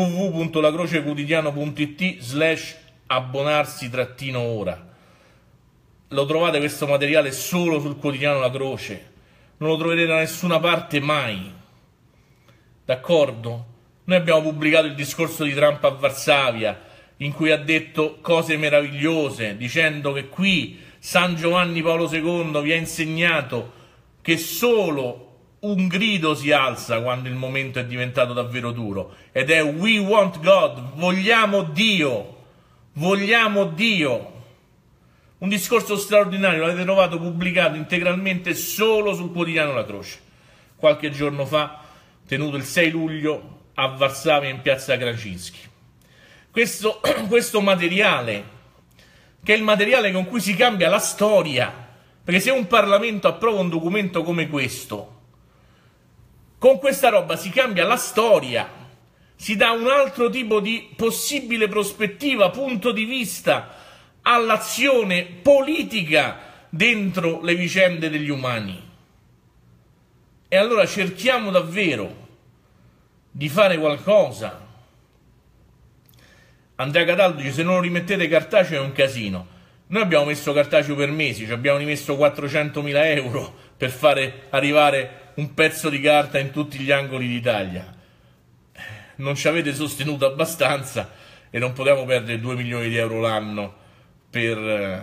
www.lacrocequotidiano.it/abbonarsi-ora. Lo trovate questo materiale solo sul quotidiano La Croce, non lo troverete da nessuna parte mai. D'accordo? Noi abbiamo pubblicato il discorso di Trump a Varsavia, in cui ha detto cose meravigliose, dicendo che qui San Giovanni Paolo II vi ha insegnato che solo un grido si alza quando il momento è diventato davvero duro, ed è "We want God", vogliamo Dio, vogliamo Dio. Un discorso straordinario, l'avete trovato pubblicato integralmente solo sul quotidiano La Croce, qualche giorno fa, tenuto il 6 luglio a Varsavia in piazza Krasinski. Questo materiale, che è il materiale con cui si cambia la storia, perché se un Parlamento approva un documento come questo, con questa roba si cambia la storia, si dà un altro tipo di possibile prospettiva, punto di vista all'azione politica dentro le vicende degli umani. E allora cerchiamo davvero di fare qualcosa. Andrea Cataldo dice: se non lo rimettete cartaceo è un casino. Noi abbiamo messo cartaceo per mesi, ci abbiamo rimesso 400.000 euro per fare arrivare un pezzo di carta in tutti gli angoli d'Italia. Non ci avete sostenuto abbastanza e non potevamo perdere 2 milioni di euro l'anno per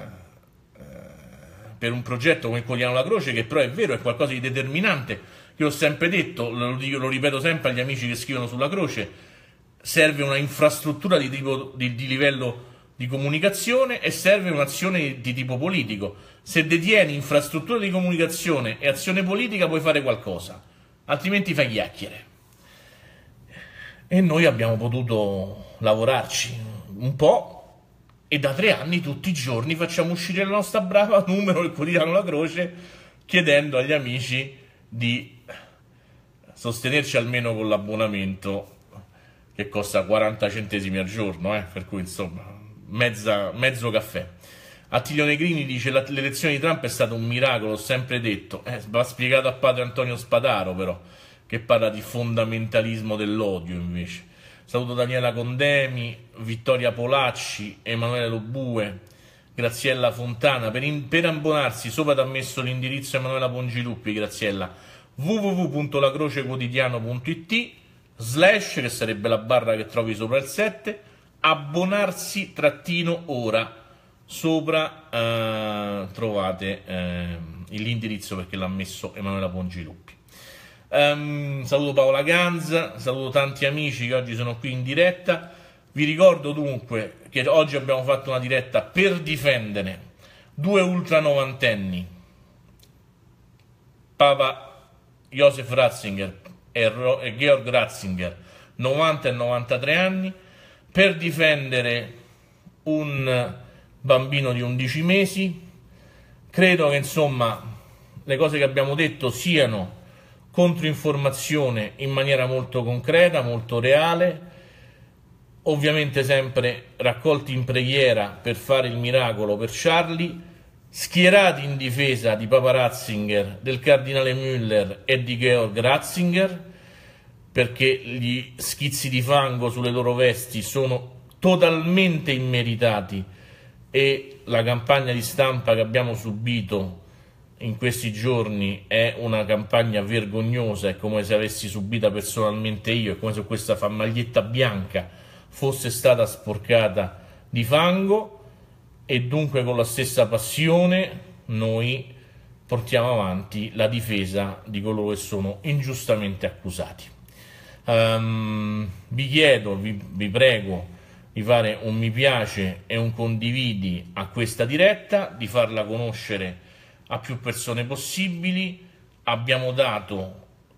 un progetto come il Quotidiano La Croce, che però è vero, è qualcosa di determinante. Io ho sempre detto, lo ripeto sempre agli amici che scrivono sulla Croce: serve una infrastruttura di livello di comunicazione e serve un'azione di tipo politico. Se detieni infrastruttura di comunicazione e azione politica puoi fare qualcosa, altrimenti fai chiacchiere. E noi abbiamo potuto lavorarci un po', e da 3 anni tutti i giorni facciamo uscire la nostra brava numero del quotidiano La Croce, chiedendo agli amici di sostenerci almeno con l'abbonamento, che costa 40 centesimi al giorno, per cui insomma mezzo caffè. Attilio Negrini dice: l'elezione di Trump è stato un miracolo, ho sempre detto. Va spiegato a padre Antonio Spadaro, però, che parla di fondamentalismo dell'odio invece. Saluto Daniela Condemi, Vittoria Polacci, Emanuele Lobue, Graziella Fontana. Per abbonarsi, sopra ti ha messo l'indirizzo Emanuela Pongiluppi, Graziella, www.lacrocequotidiano.it/ che sarebbe la barra che trovi sopra il 7, abbonarsi-ora, sopra trovate l'indirizzo perché l'ha messo Emanuela Pongiluppi. Saluto Paola Ganza, saluto tanti amici che oggi sono qui in diretta. Vi ricordo dunque che oggi abbiamo fatto una diretta per difendere 2 ultranovantenni, Papa Josef Ratzinger e Georg Ratzinger, 90 e 93 anni, per difendere un bambino di 11 mesi. Credo che insomma le cose che abbiamo detto siano controinformazione in maniera molto concreta, molto reale, ovviamente sempre raccolti in preghiera per fare il miracolo per Charlie, schierati in difesa di Papa Ratzinger, del cardinale Müller e di Georg Ratzinger, perché gli schizzi di fango sulle loro vesti sono totalmente immeritati e la campagna di stampa che abbiamo subito in questi giorni è una campagna vergognosa, è come se avessi subita personalmente io, è come se questa maglietta bianca fosse stata sporcata di fango, e dunque con la stessa passione noi portiamo avanti la difesa di coloro che sono ingiustamente accusati. Vi chiedo, vi prego di fare un mi piace e un condividi a questa diretta, di farla conoscere a più persone possibili. Abbiamo dato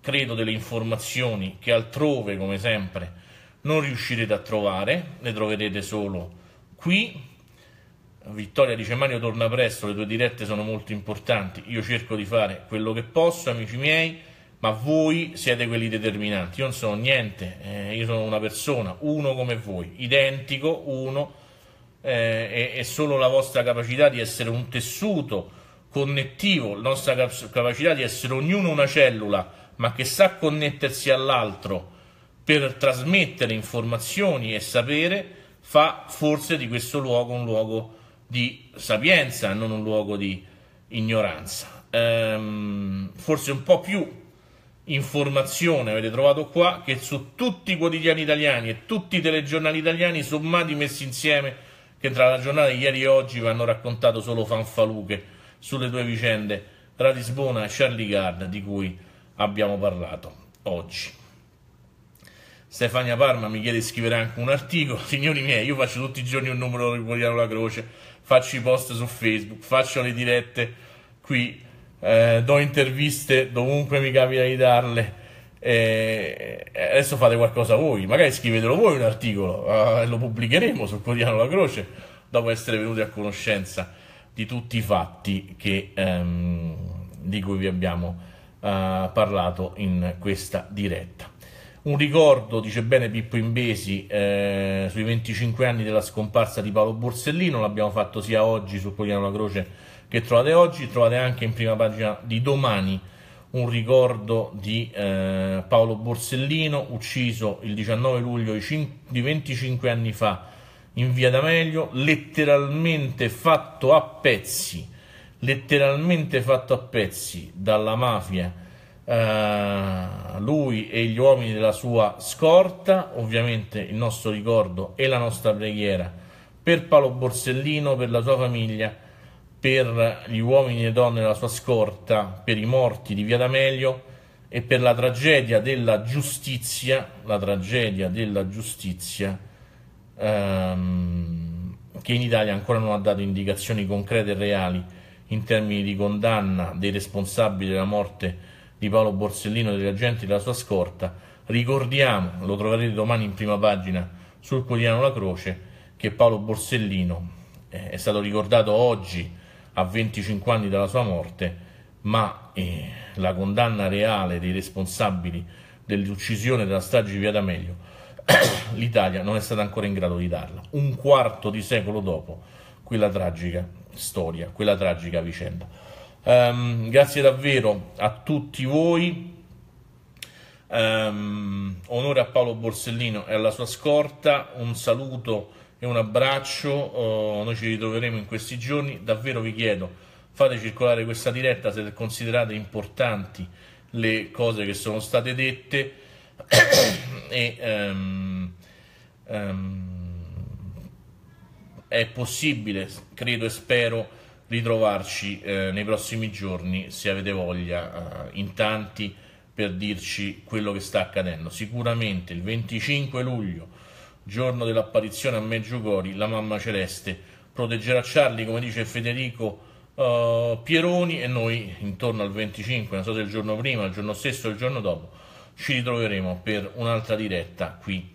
credo, delle informazioni che altrove, come sempre, non riuscirete a trovare, le troverete solo qui. Vittoria dice: Mario torna presto, le tue dirette sono molto importanti, io cerco di fare quello che posso, amici miei, ma voi siete quelli determinanti, io non sono niente, io sono una persona, uno come voi, identico, uno, è solo la vostra capacità di essere un tessuto connettivo, la nostra capacità di essere ognuno una cellula, ma che sa connettersi all'altro per trasmettere informazioni e sapere, fa forse di questo luogo un luogo di sapienza, non un luogo di ignoranza. Forse un po' più informazione avete trovato qua che su tutti i quotidiani italiani e tutti i telegiornali italiani sommati, messi insieme, che tra la giornata di ieri e oggi vi hanno raccontato solo fanfaluche sulle due vicende Ratisbona e Charlie Gard di cui abbiamo parlato oggi. Stefania Parma mi chiede di scrivere anche un articolo. Signori miei, io faccio tutti i giorni un numero del Quotidiano La Croce, faccio i post su Facebook, faccio le dirette qui, do interviste dovunque mi capita di darle. Adesso fate qualcosa voi, magari scrivetelo voi un articolo, lo pubblicheremo sul Quotidiano La Croce dopo essere venuti a conoscenza di tutti i fatti di cui vi abbiamo parlato in questa diretta. Un ricordo, dice bene Pippo Imbesi, sui 25 anni della scomparsa di Paolo Borsellino, l'abbiamo fatto sia oggi sul Quotidiano La Croce che trovate oggi, trovate anche in prima pagina di Domani un ricordo di Paolo Borsellino, ucciso il 19 luglio di 25 anni fa in via D'Amelio, letteralmente fatto a pezzi dalla mafia, lui e gli uomini della sua scorta. Ovviamente il nostro ricordo e la nostra preghiera per Paolo Borsellino, per la sua famiglia, per gli uomini e donne della sua scorta, per i morti di via D'Amelio e per la tragedia della giustizia, che in Italia ancora non ha dato indicazioni concrete e reali in termini di condanna dei responsabili della morte di Paolo Borsellino e degli agenti della sua scorta. Ricordiamo, lo troverete domani in prima pagina sul Quotidiano La Croce, che Paolo Borsellino è stato ricordato oggi a 25 anni dalla sua morte, ma la condanna reale dei responsabili dell'uccisione della strage di via D'Amelio l'Italia non è stata ancora in grado di darla, un quarto di secolo dopo quella tragica storia, quella tragica vicenda. Grazie davvero a tutti voi, onore a Paolo Borsellino e alla sua scorta, un saluto e un abbraccio. Noi ci ritroveremo in questi giorni, davvero vi chiedo, fate circolare questa diretta se considerate importanti le cose che sono state dette e è possibile, credo e spero, ritrovarci nei prossimi giorni, se avete voglia, in tanti, per dirci quello che sta accadendo. Sicuramente il 25 luglio, giorno dell'apparizione a Meggiugori, la Mamma Celeste proteggerà Charlie, come dice Federico Pieroni, e noi intorno al 25, non so se il giorno prima, il giorno stesso o il giorno dopo, ci ritroveremo per un'altra diretta qui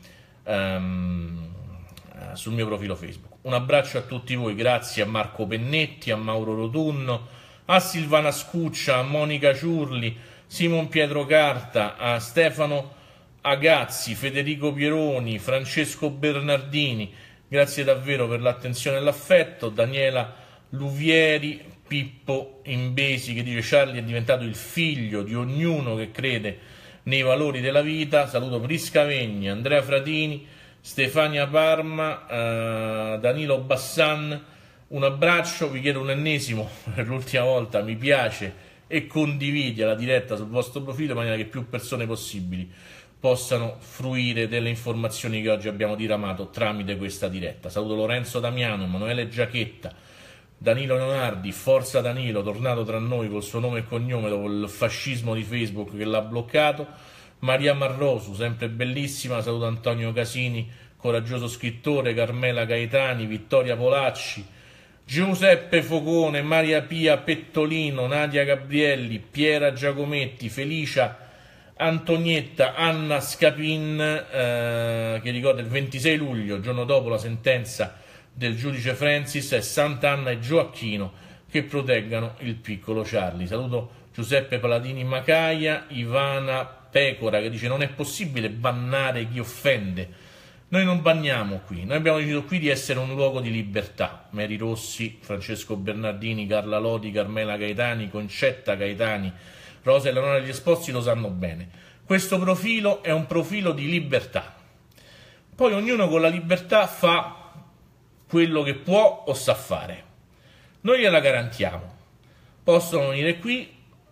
sul mio profilo Facebook. Un abbraccio a tutti voi, grazie a Marco Pennetti, a Mauro Rotunno, a Silvana Scuccia, a Monica Ciurli, Simon Pietro Carta, a Stefano Agazzi, Federico Pieroni, Francesco Bernardini, grazie davvero per l'attenzione e l'affetto, Daniela Luvieri, Pippo Imbesi che dice Charlie è diventato il figlio di ognuno che crede nei valori della vita, saluto Prisca Vegni, Andrea Fratini, Stefania Parma, Danilo Bassan, un abbraccio, vi chiedo un ennesimo per l'ultima volta mi piace e condividi la diretta sul vostro profilo in maniera che più persone possibili possano fruire delle informazioni che oggi abbiamo diramato tramite questa diretta. Saluto Lorenzo Damiano, Emanuele Giachetta, Danilo Leonardi, Forza Danilo, tornato tra noi col suo nome e cognome dopo il fascismo di Facebook che l'ha bloccato, Maria Marrosu, sempre bellissima, saluto Antonio Casini, coraggioso scrittore, Carmela Gaetani, Vittoria Polacci, Giuseppe Focone, Maria Pia Pettolino, Nadia Gabrielli, Piera Giacometti, Felicia Antonietta Anna Scapin, che ricorda il 26 luglio, giorno dopo la sentenza del giudice Francis, e Sant'Anna e Gioacchino che proteggano il piccolo Charlie. Saluto Giuseppe Paladini Macaia, Ivana Pecora che dice: non è possibile bannare chi offende. Noi non banniamo qui, noi abbiamo deciso qui di essere un luogo di libertà. Mary Rossi, Francesco Bernardini, Carla Lodi, Carmela Gaetani, Concetta Gaetani, Rosa e Leonora degli Esposti lo sanno bene. Questo profilo è un profilo di libertà. Poi ognuno con la libertà fa quello che può o sa fare. Noi gliela garantiamo. Possono venire qui,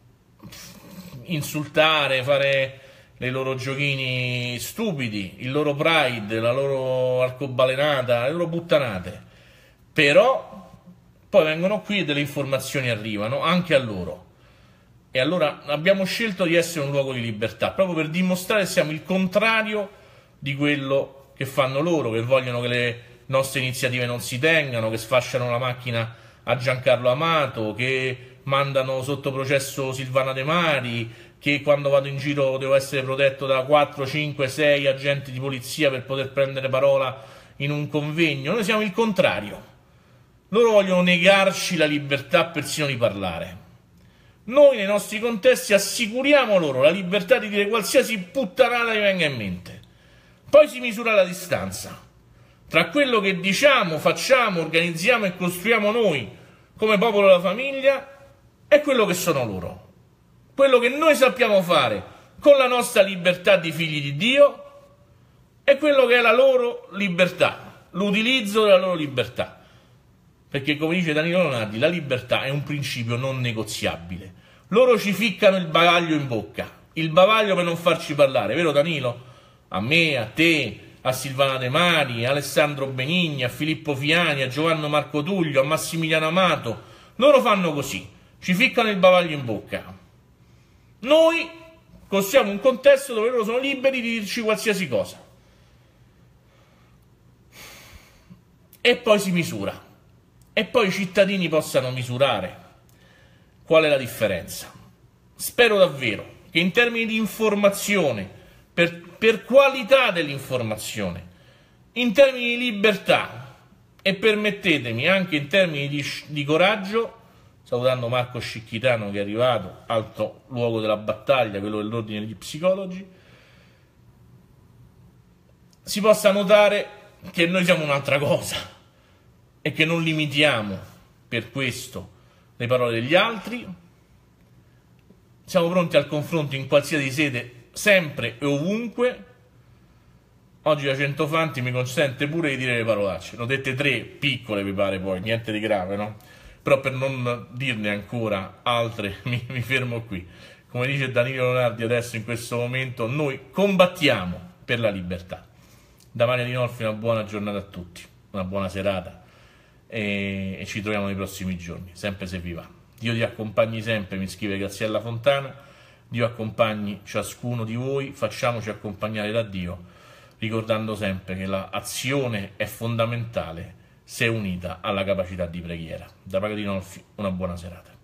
insultare, fare i loro giochini stupidi, il loro pride, la loro arcobalenata, le loro puttanate, però poi vengono qui e delle informazioni arrivano anche a loro. E allora abbiamo scelto di essere un luogo di libertà, proprio per dimostrare che siamo il contrario di quello che fanno loro, che vogliono che le nostre iniziative non si tengano, che sfasciano la macchina a Giancarlo Amato, che mandano sotto processo Silvana De Mari, che quando vado in giro devo essere protetto da 4, 5, 6 agenti di polizia per poter prendere parola in un convegno. Noi siamo il contrario. Loro vogliono negarci la libertà persino di parlare. Noi nei nostri contesti assicuriamo loro la libertà di dire qualsiasi puttanata gli venga in mente. Poi si misura la distanza tra quello che diciamo, facciamo, organizziamo e costruiamo noi come popolo della famiglia e quello che sono loro. Quello che noi sappiamo fare con la nostra libertà di figli di Dio e quello che è la loro libertà, l'utilizzo della loro libertà. Perché, come dice Danilo Leonardi, la libertà è un principio non negoziabile. Loro ci ficcano il bavaglio in bocca, il bavaglio per non farci parlare, vero Danilo? A me, a te, a Silvana De Mari, a Alessandro Benigni, a Filippo Fiani, a Giovanni Marco Tullio, a Massimiliano Amato. Loro fanno così, ci ficcano il bavaglio in bocca. Noi costruiamo un contesto dove loro sono liberi di dirci qualsiasi cosa. E poi si misura. E poi i cittadini possano misurare qual è la differenza. Spero davvero che in termini di informazione, per qualità dell'informazione, in termini di libertà e permettetemi anche in termini di coraggio, salutando Marco Scicchitano che è arrivato, altro luogo della battaglia, quello dell'ordine degli psicologi, si possa notare che noi siamo un'altra cosa e che non limitiamo per questo le parole degli altri, siamo pronti al confronto in qualsiasi sede, sempre e ovunque. Oggi la Centofanti mi consente pure di dire le parolacce, ne ho dette 3 piccole mi pare, poi niente di grave, no? Però per non dirne ancora altre mi fermo qui. Come dice Danilo Leonardi adesso in questo momento, noi combattiamo per la libertà. Da Mario Dinolfi una buona giornata a tutti, una buona serata e ci troviamo nei prossimi giorni, sempre se vi va. Dio ti accompagni sempre, mi scrive Graziella Fontana, Dio accompagni ciascuno di voi, facciamoci accompagnare da Dio, ricordando sempre che l'azione è fondamentale se unita alla capacità di preghiera. Da Mario Dinolfi una buona serata.